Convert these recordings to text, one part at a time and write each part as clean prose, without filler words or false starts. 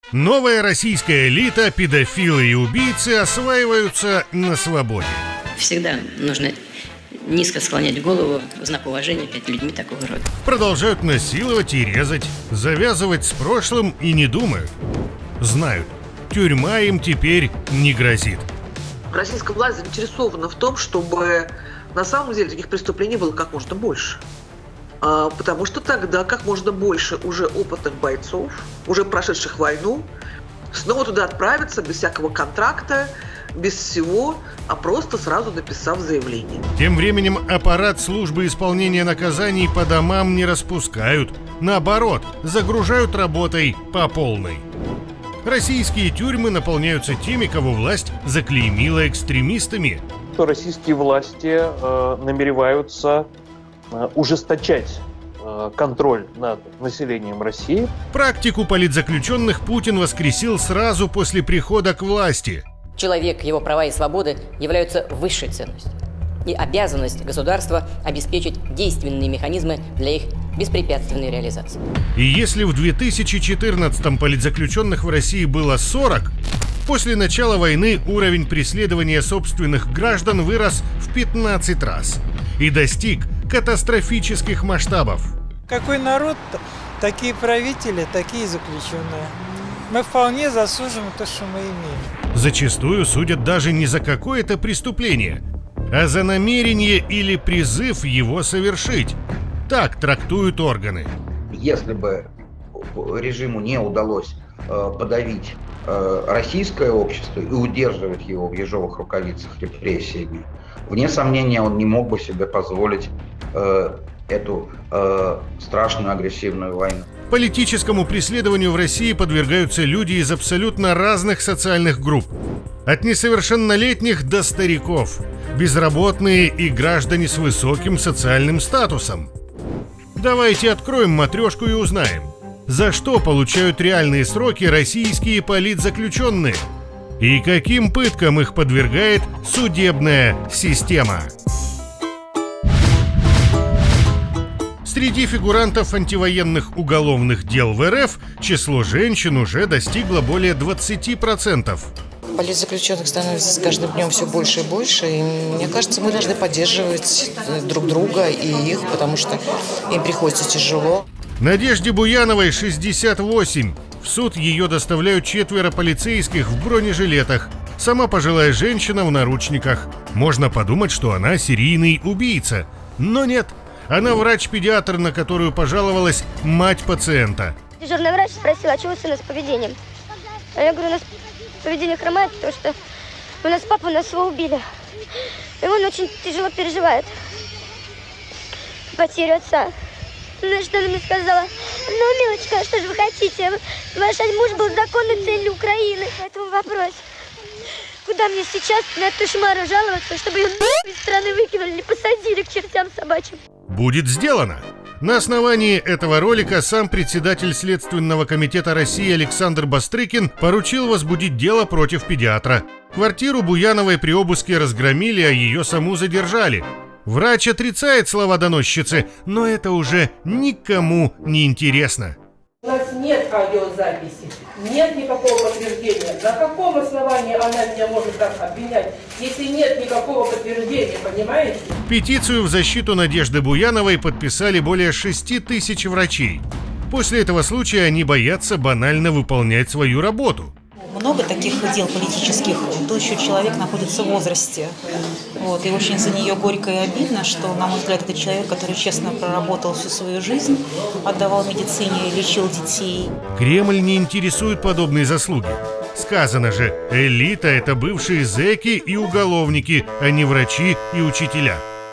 Новая российская элита, педофилы и убийцы осваиваются на свободе. Всегда нужно низко склонять голову в знак уважения перед людьми такого рода. Продолжают насиловать и резать, завязывать с прошлым и не думают. Знают, тюрьма им теперь не грозит. Российская власть заинтересована в том, чтобы на самом деле таких преступлений было как можно больше. Потому что тогда как можно больше уже опытных бойцов, уже прошедших войну, снова туда отправиться без всякого контракта, без всего, а просто сразу написав заявление. Тем временем аппарат службы исполнения наказаний по домам не распускают. Наоборот, загружают работой по полной. Российские тюрьмы наполняются теми, кого власть заклеймила экстремистами. Российские власти намереваются ужесточать контроль над населением России. Практику политзаключенных Путин воскресил сразу после прихода к власти. Человек, его права и свободы являются высшей ценностью. И обязанность государства обеспечить действенные механизмы для их беспрепятственной реализации. И если в 2014-м политзаключенных в России было 40, после начала войны уровень преследования собственных граждан вырос в 15 раз и достиг катастрофических масштабов. Какой народ, такие правители, такие заключенные. Мы вполне заслуживаем то, что мы имеем. Зачастую судят даже не за какое-то преступление, а за намерение или призыв его совершить. Так трактуют органы. Если бы режиму не удалось подавить российское общество и удерживать его в ежовых рукавицах репрессиями, вне сомнения, он не мог бы себе позволить эту страшную агрессивную войну. Политическому преследованию в России подвергаются люди из абсолютно разных социальных групп. От несовершеннолетних до стариков, безработные и граждане с высоким социальным статусом. Давайте откроем матрешку и узнаем, за что получают реальные сроки российские политзаключенные и каким пыткам их подвергает судебная система. Среди фигурантов антивоенных уголовных дел в РФ число женщин уже достигло более 20%. Политзаключенных становится с каждым днем все больше и больше. И мне кажется, мы должны поддерживать друг друга и их, потому что им приходится тяжело. Надежде Буяновой 68. В суд ее доставляют 4 полицейских в бронежилетах. Сама пожилая женщина в наручниках. Можно подумать, что она серийный убийца. Но нет. Она врач-педиатр, на которую пожаловалась мать пациента. Дежурный врач спросила, а что у сына с поведением? А я говорю, у нас поведение хромает, потому что у нас папу его убили. И он очень тяжело переживает потерю отца. Ну, что она мне сказала? Ну, милочка, что же вы хотите? Ваш муж был законной целью Украины. Поэтому вопрос. Куда мне сейчас на эту шмару жаловаться, чтобы ее из страны выкинули или посадили к чертям собачьим? Будет сделано. На основании этого ролика сам председатель Следственного комитета России Александр Бастрыкин поручил возбудить дело против педиатра. Квартиру Буяновой при обыске разгромили, а ее саму задержали. Врач отрицает слова доносчицы, но это уже никому не интересно. У нас нет аудиозаписи, нет никакого подтверждения. На каком основании она меня может так обвинять, если нет никакого подтверждения, понимаете? Петицию в защиту Надежды Буяновой подписали более 6000 врачей. После этого случая они боятся банально выполнять свою работу. Много таких дел политических, тот еще человек находится в возрасте. И очень за нее горько и обидно, что, на мой взгляд, это человек, который честно проработал всю свою жизнь, отдавал медицине, лечил детей. Кремль не интересует подобные заслуги. Сказано же, элита – это бывшие зэки и уголовники, а не врачи и учителя.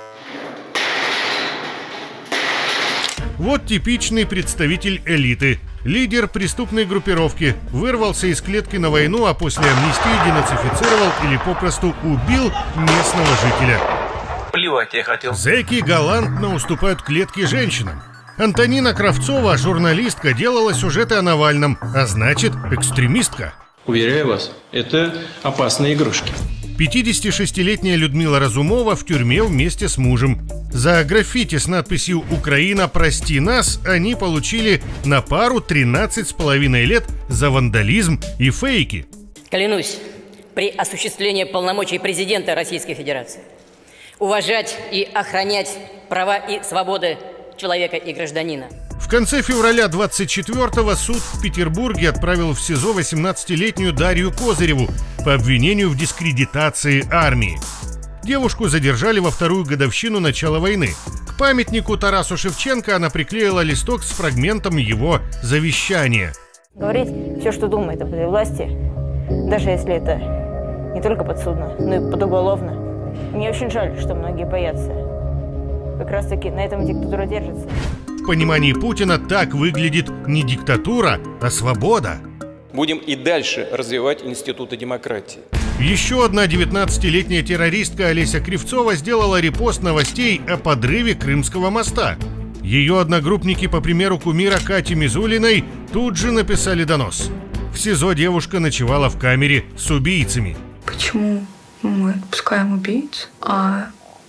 Вот типичный представитель элиты. Лидер преступной группировки вырвался из клетки на войну, а после амнистии денацифицировал или попросту убил местного жителя. Плевать я хотел. Зэки галантно уступают клетки женщинам. Антонина Кравцова, журналистка, делала сюжеты о Навальном, а значит, экстремистка. Уверяю вас, это опасные игрушки. 56-летняя Людмила Разумова в тюрьме вместе с мужем. За граффити с надписью «Украина, прости нас» они получили на пару 13,5 лет за вандализм и фейки. Клянусь при осуществлении полномочий президента Российской Федерации уважать и охранять права и свободы человека и гражданина. В конце февраля 24-го суд в Петербурге отправил в СИЗО 18-летнюю Дарью Козыреву по обвинению в дискредитации армии. Девушку задержали во вторую годовщину начала войны. К памятнику Тарасу Шевченко она приклеила листок с фрагментом его завещания. Говорить все, что думает об этой власти, даже если это не только подсудно, но и подуголовно. Мне очень жаль, что многие боятся. Как раз таки на этом диктатура держится. В понимании Путина так выглядит не диктатура, а свобода. Будем и дальше развивать институты демократии. Еще одна 19-летняя террористка Олеся Кривцова сделала репост новостей о подрыве Крымского моста. Ее одногруппники, по примеру кумира Кати Мизулиной, тут же написали донос. В СИЗО девушка ночевала в камере с убийцами. Почему мы отпускаем убийц, а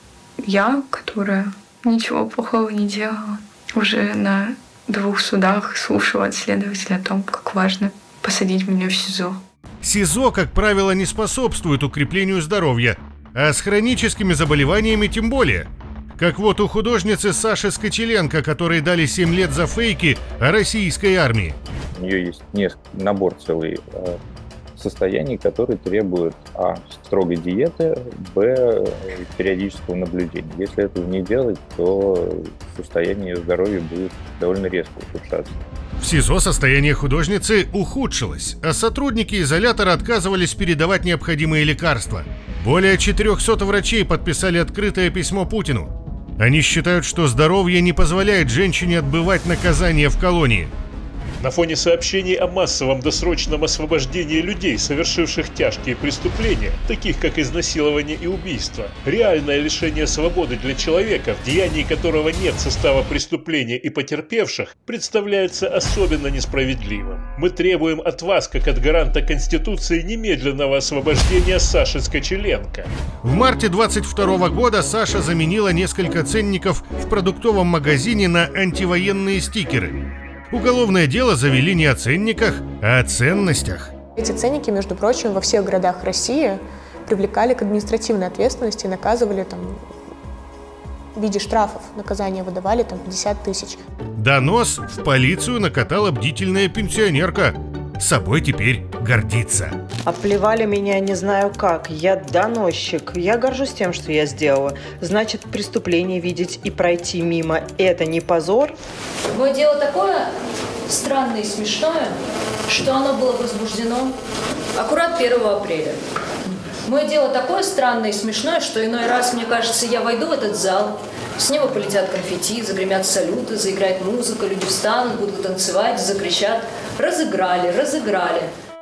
я, которая ничего плохого не делала, уже на 2 судах слушала от следователя о том, как важно посадить меня в СИЗО. СИЗО, как правило, не способствует укреплению здоровья, а с хроническими заболеваниями тем более. Как вот у художницы Саши Скочеленко, которой дали 7 лет за фейки о российской армии. У нее есть набор целый состояний, которые требуют а. строгой диеты, б. периодического наблюдения. Если этого не делать, то состояние здоровья будет довольно резко ухудшаться. В СИЗО состояние художницы ухудшилось, а сотрудники изолятора отказывались передавать необходимые лекарства. Более 400 врачей подписали открытое письмо Путину. Они считают, что здоровье не позволяет женщине отбывать наказание в колонии. На фоне сообщений о массовом досрочном освобождении людей, совершивших тяжкие преступления, таких как изнасилование и убийство, реальное лишение свободы для человека, в деянии которого нет состава преступления и потерпевших, представляется особенно несправедливым. Мы требуем от вас, как от гаранта Конституции, немедленного освобождения Саши Скочеленко. В марте 22 года Саша заменила несколько ценников в продуктовом магазине на антивоенные стикеры. Уголовное дело завели не о ценниках, а о ценностях. Эти ценники, между прочим, во всех городах России привлекали к административной ответственности, наказывали в виде штрафов. Наказание выдавали 50 тысяч. Донос в полицию накатала бдительная пенсионерка. Собой теперь гордится. Обплевали меня не знаю как. Я доносчик. Я горжусь тем, что я сделала. Значит, преступление видеть и пройти мимо – это не позор? Мое дело такое странное и смешное, что оно было возбуждено аккурат 1 апреля. Мое дело такое странное и смешное, что иной раз, мне кажется, я войду в этот зал, с неба полетят конфетти, загремят салюты, заиграет музыка, люди встанут, будут танцевать, закричат: «Разыграли, разыграли».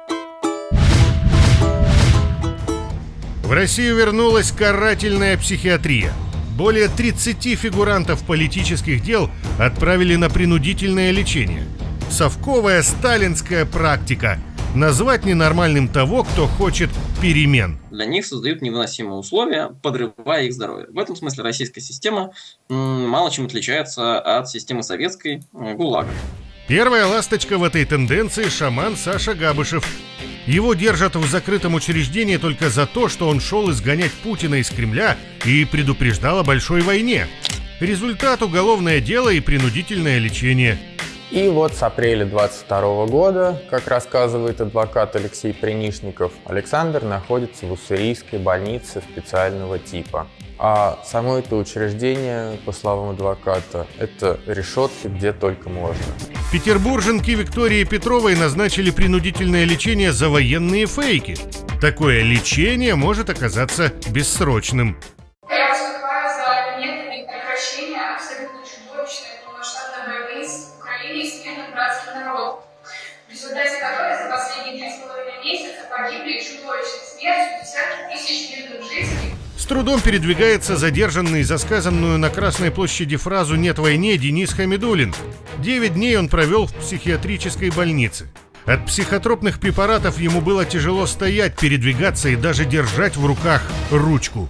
В Россию вернулась карательная психиатрия. Более 30 фигурантов политических дел отправили на принудительное лечение. Совковая сталинская практика – назвать ненормальным того, кто хочет перемен. Для них создают невыносимые условия, подрывая их здоровье. В этом смысле российская система мало чем отличается от системы советской ГУЛАГа. Первая ласточка в этой тенденции – шаман Саша Габышев. Его держат в закрытом учреждении только за то, что он шел изгонять Путина из Кремля и предупреждал о большой войне. Результат – уголовное дело и принудительное лечение. И вот с апреля 22 года, как рассказывает адвокат Алексей Принишников, Александр находится в уссурийской больнице специального типа. А само это учреждение, по словам адвоката, это решетки где только можно. Петербурженке Виктории Петровой назначили принудительное лечение за военные фейки. Такое лечение может оказаться бессрочным. Я выступаю за методами прекращения абсолютно чудовищной полномасштабной войны с Украиной и с мирным братским народом, в результате которой за последние 3,5 месяца погибли чудовищной смертью десятки тысяч мирных жителей. С трудом передвигается задержанный за сказанную на Красной площади фразу «нет войне» Денис Хамидуллин. 9 дней он провел в психиатрической больнице. От психотропных препаратов ему было тяжело стоять, передвигаться и даже держать в руках ручку.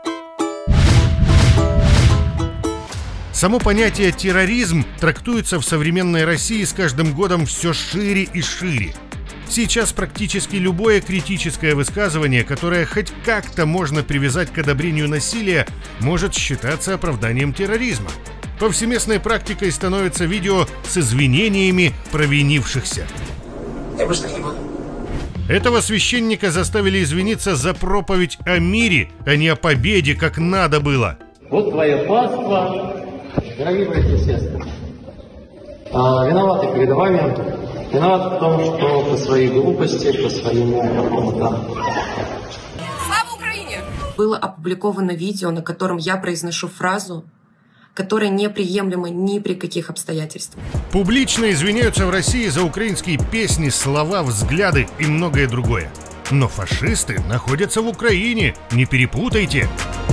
Само понятие «терроризм» трактуется в современной России с каждым годом все шире и шире. Сейчас практически любое критическое высказывание, которое хоть как-то можно привязать к одобрению насилия, может считаться оправданием терроризма. Повсеместной практикой становится видео с извинениями провинившихся. Я больше так не буду. Этого священника заставили извиниться за проповедь о мире, а не о победе, как надо было. Вот твое паство, дорогие братья и сестры. Виноваты перед вами. Виноват в том, что по своей глупости, по своему какому-то... Слава Украине! Было опубликовано видео, на котором я произношу фразу, которая неприемлема ни при каких обстоятельствах. Публично извиняются в России за украинские песни, слова, взгляды и многое другое. Но фашисты находятся в Украине, не перепутайте.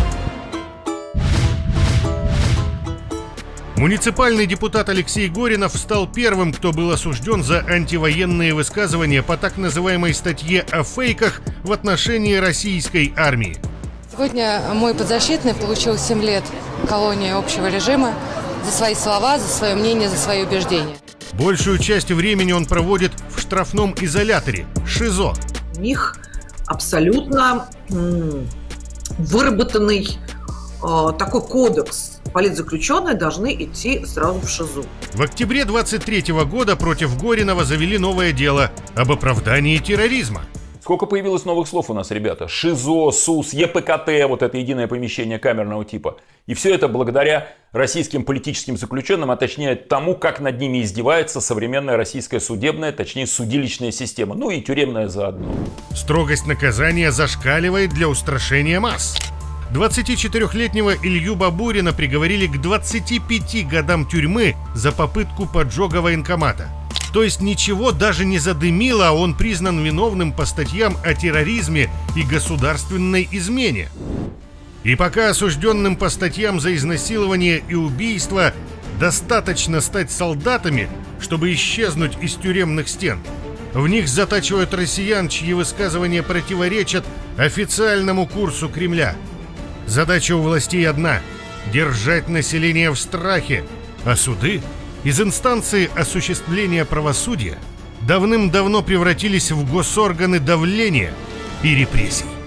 Муниципальный депутат Алексей Горинов стал первым, кто был осужден за антивоенные высказывания по так называемой статье о фейках в отношении российской армии. Сегодня мой подзащитный получил 7 лет колонии общего режима за свои слова, за свое мнение, за свои убеждения. Большую часть времени он проводит в штрафном изоляторе – ШИЗО. У них абсолютно выработанный такой кодекс. Политзаключенные должны идти сразу в ШИЗО. В октябре 23 года против Горинова завели новое дело об оправдании терроризма. Сколько появилось новых слов у нас, ребята? ШИЗО, СУС, ЕПКТ, вот это единое помещение камерного типа. И все это благодаря российским политическим заключенным, а точнее тому, как над ними издевается современная российская судебная, точнее судилищная система. Ну и тюремная заодно. Строгость наказания зашкаливает для устрашения масс. 24-летнего Илью Бабурина приговорили к 25 годам тюрьмы за попытку поджога военкомата. То есть ничего даже не задымило, а он признан виновным по статьям о терроризме и государственной измене. И пока осужденным по статьям за изнасилование и убийство достаточно стать солдатами, чтобы исчезнуть из тюремных стен, в них затачивают россиян, чьи высказывания противоречат официальному курсу Кремля. Задача у властей одна – держать население в страхе, а суды из инстанции осуществления правосудия давным-давно превратились в госорганы давления и репрессий.